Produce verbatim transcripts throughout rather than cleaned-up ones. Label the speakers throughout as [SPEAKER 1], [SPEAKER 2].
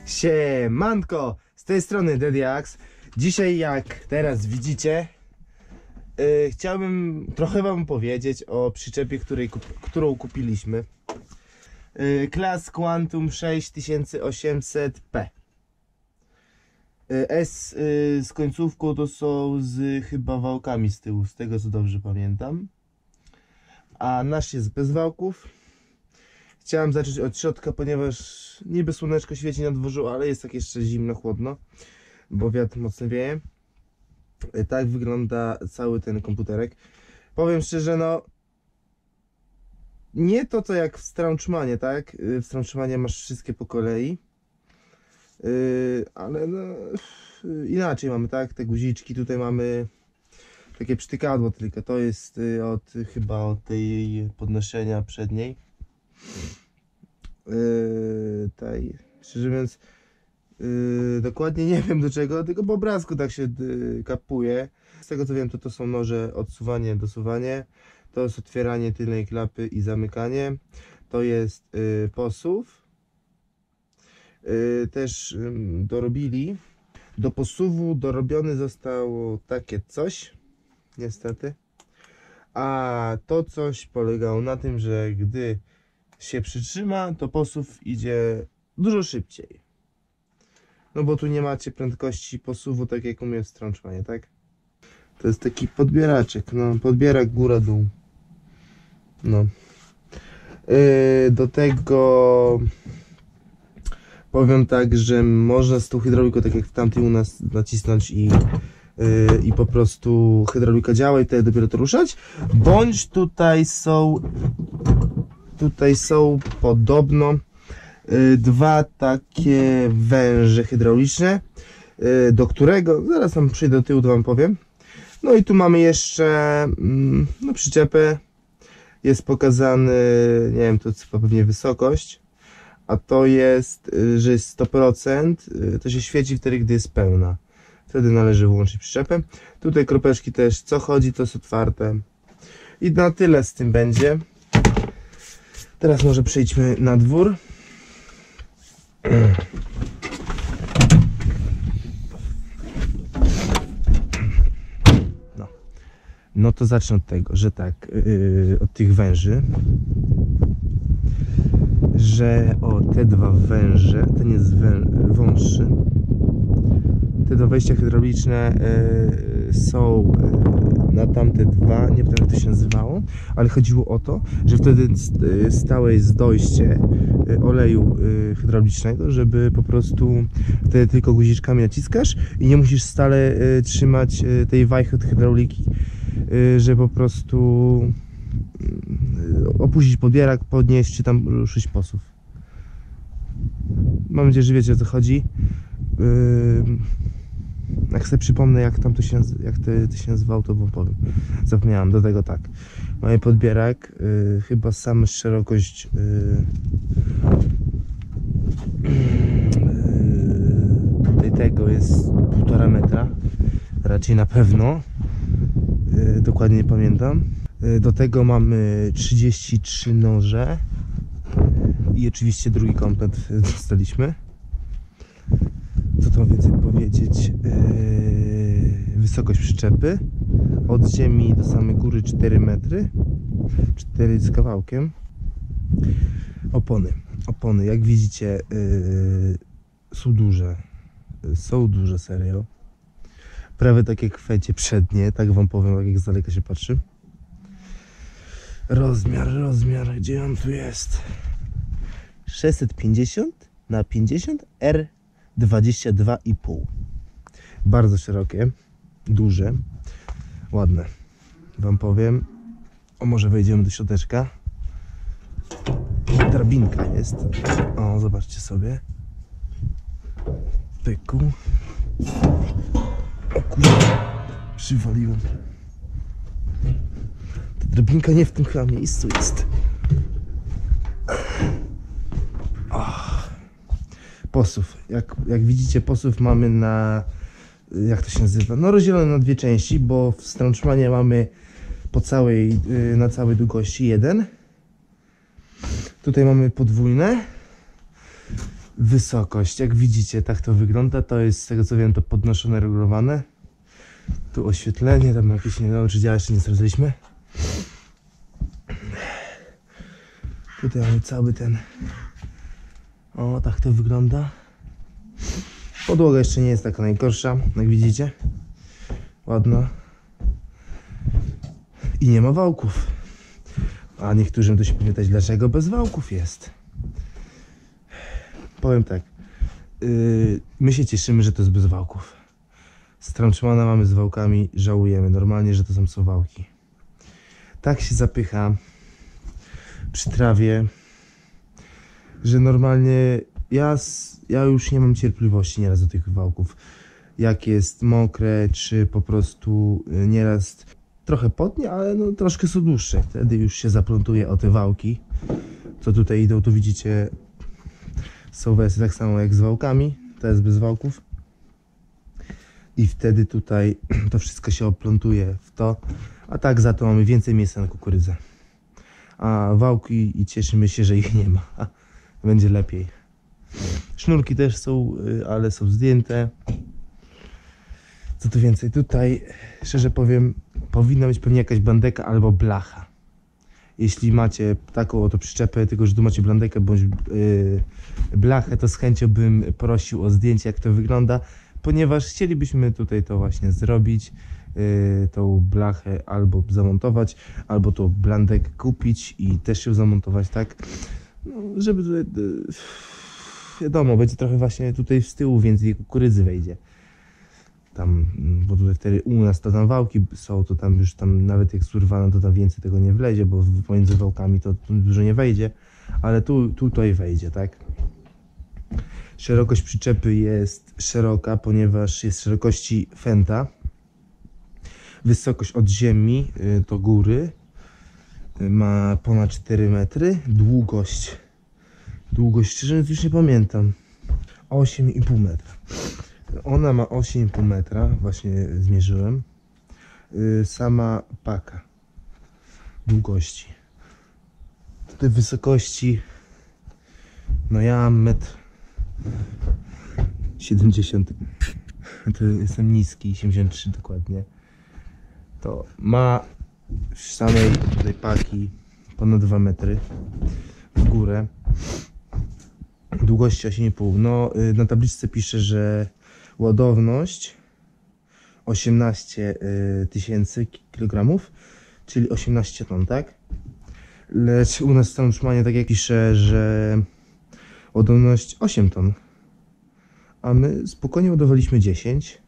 [SPEAKER 1] Siemanko, z tej strony Dediax. Dzisiaj, jak teraz widzicie, yy, chciałbym trochę wam powiedzieć o przyczepie, której, którą kupiliśmy. Yy, Class Quantum sześć tysięcy osiemset P. Yy, S yy, z końcówką to są z chyba wałkami z tyłu, z tego co dobrze pamiętam. A nasz jest bez wałków. Chciałem zacząć od środka, ponieważ niby słoneczko świeci na dworzu, ale jest tak jeszcze zimno, chłodno, bo wiatr mocno wieje. Tak wygląda cały ten komputerek. Powiem szczerze, no nie to co jak w Strauchmanie, tak? W Strauchmanie masz wszystkie po kolei, yy, ale no inaczej mamy, tak? Te guziczki, tutaj mamy takie przytykadło tylko, to jest od chyba od tej podnoszenia przedniej. Yy, taj, szczerze mówiąc, yy, dokładnie nie wiem do czego, tylko po obrazku tak się yy, kapuje. Z tego co wiem, to to są noże odsuwanie, dosuwanie, to jest otwieranie tylnej klapy i zamykanie, to jest yy, posuw. Yy, też yy, dorobili, do posuwu dorobiony zostało takie coś, niestety, a to coś polegało na tym, że gdy się przytrzyma, to posuw idzie dużo szybciej. No bo tu nie macie prędkości posuwu, tak jak u mnie w Strauchmanie, tak? To jest taki podbieraczek, no, podbierak góra-dół. No. Yy, do tego powiem tak, że można z tą hydrauliką, tak jak w tamtej u nas, nacisnąć i, yy, i po prostu hydraulika działa i wtedy dopiero to ruszać. Bądź tutaj są Tutaj są podobno y, dwa takie węże hydrauliczne, y, do którego, zaraz tam przyjdę do tyłu, to wam powiem. No i tu mamy jeszcze mm, no, przyczepę, jest pokazany, nie wiem, to chyba pewnie wysokość, a to jest, y, że jest sto procent, y, to się świeci wtedy, gdy jest pełna. Wtedy należy włączyć przyczepę. Tutaj kropeczki też, co chodzi, to jest otwarte. I na tyle z tym będzie. Teraz może przejdźmy na dwór. No, no to zacznę od tego, że tak, yy, od tych węży, że o te dwa węże, ten jest wę wąższy, te dwa wejścia hydrauliczne yy, są yy, na tamte dwa, nie wiem jak to się nazywało, ale chodziło o to, że wtedy stałe jest dojście oleju hydraulicznego, żeby po prostu wtedy tylko guziczkami naciskasz i nie musisz stale trzymać tej wajchy od hydrauliki, że po prostu opuścić podbierak, podnieść czy tam ruszyć posuw. Mam nadzieję, że wiecie o co chodzi. Jak sobie przypomnę, jak tam to się, jak to, to się nazywało, to wam powiem. Zapomniałem. Do tego tak. Mamy podbierak, yy, chyba sama szerokość yy, yy, tego jest półtora metra. Raczej na pewno. Yy, dokładnie nie pamiętam. Yy, do tego mamy trzydzieści trzy noże. I oczywiście drugi komplet dostaliśmy. Co to więcej powiedzieć? Yy, wysokość przyczepy od ziemi do samej góry cztery metry, cztery z kawałkiem. Opony, opony jak widzicie yy, są duże, są duże, serio. Prawie tak jak fecie przednie, tak wam powiem, tak jak z daleka się patrzy. Rozmiar, rozmiar, gdzie on tu jest? sześćset pięćdziesiąt na pięćdziesiąt R dwadzieścia dwa i pół. Bardzo szerokie, duże, ładne. Wam powiem. O, może wejdziemy do środeczka. Drabinka jest. O, zobaczcie sobie. Pyku. O kurde, przywaliłem. Ta drabinka nie w tym chyba miejscu jest. Posuw. Jak, jak widzicie, posuw mamy na, jak to się nazywa, no rozdzielony na dwie części, bo w Strauchmanie mamy po całej, na całej długości jeden. Tutaj mamy podwójne. Wysokość, jak widzicie, tak to wygląda. To jest, z tego co wiem, to podnoszone, regulowane. Tu oświetlenie, tam jakieś, nie wiem czy działa, jeszcze nie sprawdziliśmy. Tutaj mamy cały ten... O, tak to wygląda. Podłoga jeszcze nie jest taka najgorsza, jak widzicie. Ładna. I nie ma wałków. A niektórym to się pytać, dlaczego bez wałków jest. Powiem tak. Yy, my się cieszymy, że to jest bez wałków. Strączmana mamy z wałkami, żałujemy normalnie, że to są są wałki. Tak się zapycha przy trawie, że normalnie ja, ja już nie mam cierpliwości nieraz do tych wałków. Jak jest mokre, czy po prostu nieraz trochę potnie, ale no troszkę są dłuższe. Wtedy już się zaplątuje o te wałki, co tutaj idą. Tu widzicie, są wersje tak samo jak z wałkami, to jest bez wałków. I wtedy tutaj to wszystko się oplątuje w to, a tak za to mamy więcej miejsca na kukurydzę. A wałki, i cieszymy się, że ich nie ma. Będzie lepiej. Sznurki też są, ale są zdjęte. Co tu więcej? Tutaj, szczerze powiem, powinna być pewnie jakaś blandeka albo blacha. Jeśli macie taką oto przyczepę, tylko że tu macie blandekę bądź yy, blachę, to z chęcią bym prosił o zdjęcie, jak to wygląda, ponieważ chcielibyśmy tutaj to właśnie zrobić, yy, tą blachę albo zamontować, albo tą blandekę kupić i też ją zamontować, tak, no, żeby tutaj, yy, wiadomo, będzie trochę właśnie tutaj z tyłu więcej kukurydzy wejdzie. Tam, bo tutaj wtedy u nas to tam wałki są, to tam już tam nawet jak surwana, to tam więcej tego nie wlezie, bo pomiędzy wałkami to dużo nie wejdzie, ale tu tutaj wejdzie, tak. Szerokość przyczepy jest szeroka, ponieważ jest szerokości fenta. Wysokość od ziemi do góry ma ponad cztery metry. Długość, długość szczerze mówiąc już nie pamiętam, osiem i pół metra. Ona ma osiem i pół metra, właśnie zmierzyłem. Sama paka długości. Tutaj wysokości, no ja mam metr siedemdziesiąt, to jestem niski, siedemdziesiąt trzy dokładnie. To ma w samej tutaj paki ponad dwa metry w górę. Długości osiem i pół. No na tabliczce pisze, że ładowność osiemnaście tysięcy kilogramów, czyli osiemnaście ton, tak? Lecz u nas w Strączmanie, tak jak pisze, że ładowność osiem ton, a my spokojnie ładowaliśmy dziesięć.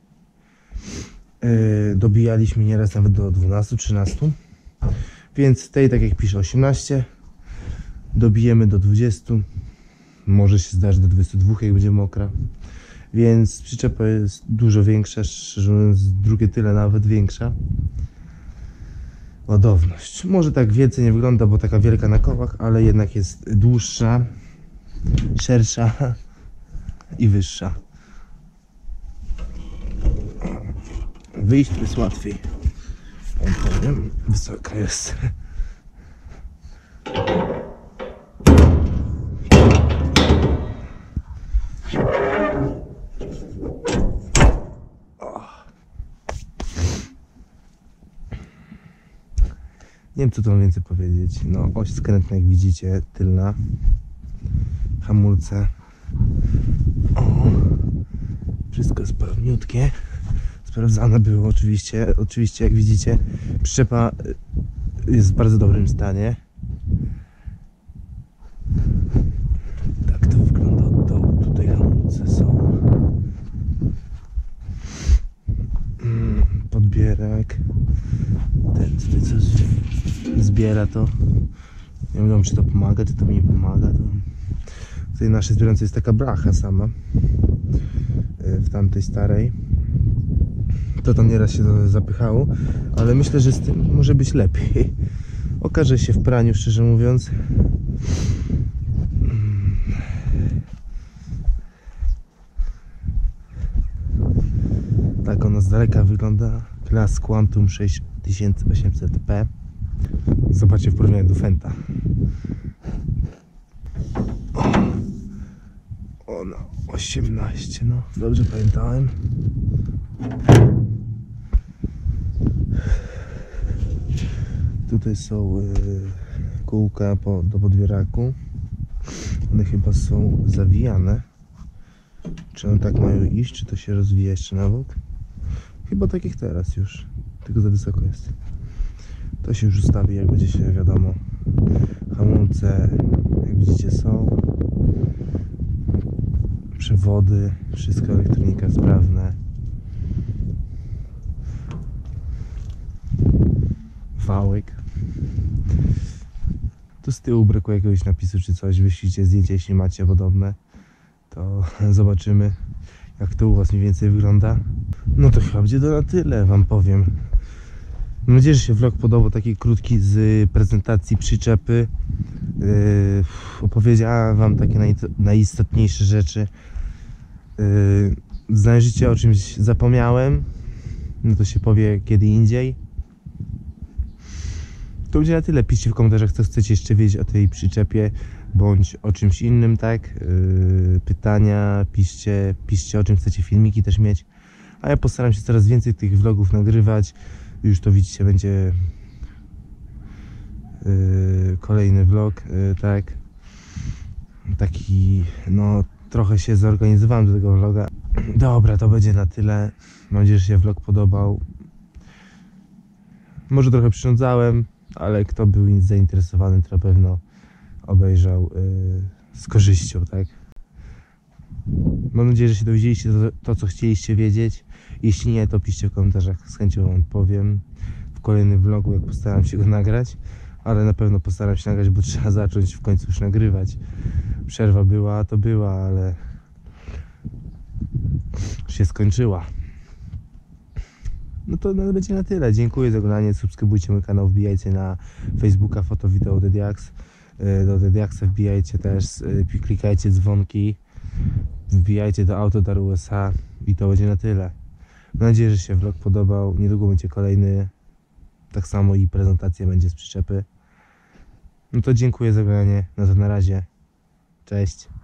[SPEAKER 1] Yy, dobijaliśmy nieraz nawet do dwunastu trzynastu, więc tej, tak jak pisze, osiemnaście, dobijemy do dwudziestu, może się zdarzyć do dwudziestu dwóch, jak będzie mokra. Więc przyczepa jest dużo większa, szczerze mówiąc drugie tyle nawet większa. Ładowność. Może tak więcej nie wygląda, bo taka wielka na kołach, ale jednak jest dłuższa, szersza i wyższa. Wyjść jest łatwiej. Powiem, wysoka jest. Nie wiem, co tu mam więcej powiedzieć. No, oś skrętna, jak widzicie, tylna. Hamulce. O, wszystko jest pełniutkie. Sprawdzane było oczywiście. Oczywiście, jak widzicie, przyczepa jest w bardzo dobrym stanie. Tak to wygląda od dołu. Tutaj hamulce są. Podbierak. Ten tutaj coś zbiera to. Nie wiem, czy to pomaga, czy to mi nie pomaga. To... Tutaj naszej zbierającej jest taka blacha sama. W tamtej starej. To tam nieraz się to zapychało, ale myślę, że z tym może być lepiej. Okaże się w praniu, szczerze mówiąc. Tak ona z daleka wygląda. Class Quantum sześć tysięcy osiemset P. Zobaczcie w porównaniu do Fenta. O, było na osiemnaście, no dobrze pamiętałem. Tutaj są y, kółka po, do podwieraku. One chyba są zawijane. Czy one tak mają iść, czy to się rozwija jeszcze na bok? Chyba tak jak teraz już, tylko za wysoko jest. To się już ustawi, jak będzie się wiadomo. Hamulce, jak widzicie, są. Przewody, wszystko, elektronika sprawne. Wałek. Tu z tyłu brakuje jakiegoś napisu czy coś. Wyślijcie zdjęcie, jeśli macie podobne. To zobaczymy, jak to u was mniej więcej wygląda. No to chyba będzie to na tyle, wam powiem. Mam nadzieję, że się vlog podobał, taki krótki z prezentacji przyczepy. Yy, opowiedziałem wam takie naj, najistotniejsze rzeczy. Yy, znajdziecie o czymś zapomniałem, no to się powie kiedy indziej. To będzie na tyle. Piszcie w komentarzach, co chcecie jeszcze wiedzieć o tej przyczepie bądź o czymś innym, tak? Yy, pytania, piszcie, piszcie o czym chcecie filmiki też mieć. A ja postaram się coraz więcej tych vlogów nagrywać. Już to widzicie, będzie yy, kolejny vlog, yy, tak? Taki, no trochę się zorganizowałem do tego vloga. Dobra, to będzie na tyle. Mam nadzieję, że się vlog podobał. Może trochę przyrządzałem, ale kto był zainteresowany, to na pewno obejrzał yy, z korzyścią, tak? Mam nadzieję, że się dowiedzieliście to, to, co chcieliście wiedzieć. Jeśli nie, to piszcie w komentarzach, z chęcią wam powiem w kolejnym vlogu, jak postaram się go nagrać. Ale na pewno postaram się nagrać, bo trzeba zacząć w końcu już nagrywać. Przerwa była, to była, ale się skończyła. No to no, będzie na tyle. Dziękuję za oglądanie. Subskrybujcie mój kanał, wbijajcie na Facebooka Foto Wideo Dediax. Do Dediaxa wbijajcie też, klikajcie dzwonki, wbijajcie do Autodar U S A i to będzie na tyle. Mam nadzieję, że się vlog podobał. Niedługo będzie kolejny. Tak samo i prezentacja będzie z przyczepy. No to dziękuję za oglądanie. No to na razie. Cześć.